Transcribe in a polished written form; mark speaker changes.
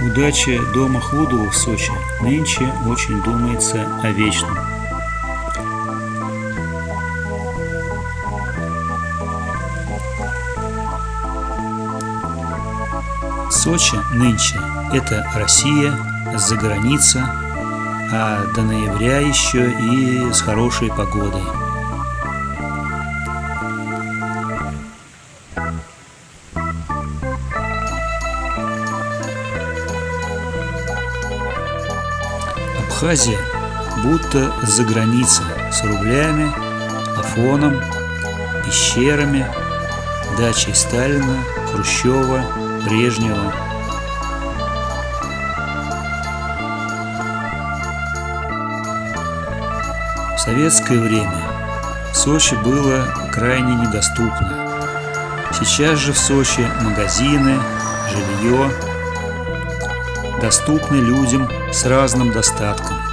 Speaker 1: Удача дома Хлудова в Сочи нынче очень думается о вечном. Сочи нынче – это Россия, заграница, а до ноября еще и с хорошей погодой. Абхазия будто за граница, с рублями, Афоном, пещерами, дачей Сталина, Хрущева, Брежнева. В советское время Сочи было крайне недоступно. Сейчас же в Сочи магазины, жилье доступны людям с разным достатком.